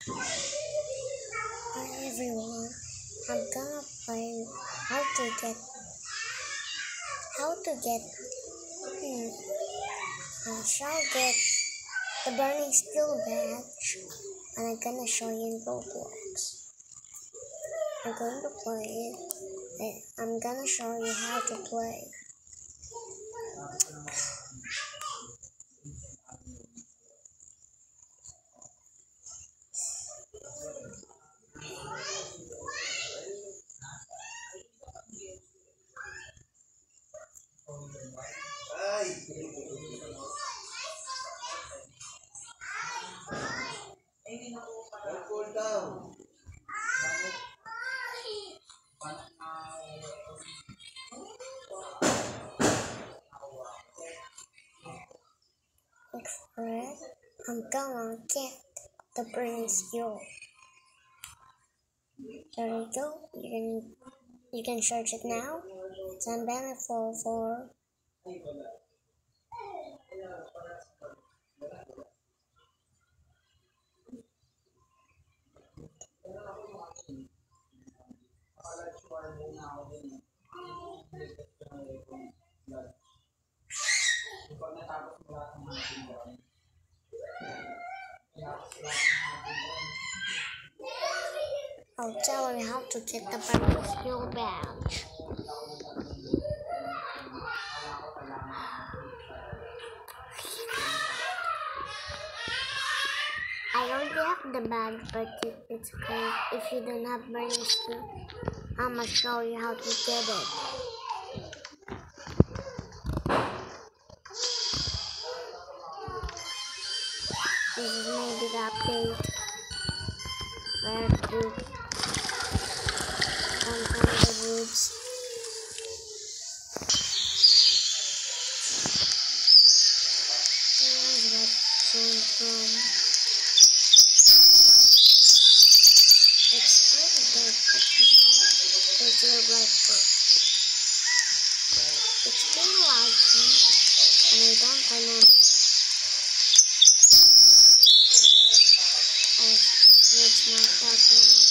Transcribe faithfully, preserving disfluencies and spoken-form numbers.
Hi everyone, I'm gonna play how to get how to get hmm, I shall get the burning skill badge, and I'm gonna show you in Roblox. I'm going to play it. and I'm gonna show you how to play. Look for it. I'm gonna get the burning skill. There you go. You can you can search it now. It's unbeneficial for I'll tell you how to get the burning skill badge. I already have the badge, but it, it's okay if you don't have burning skill. I'm gonna show you how to get it. This is maybe the update where to jump on the roofs. Here's that came from. It's pretty good, but it's a right foot. It's pretty laggy, and I don't remember. Oh, it's not that now.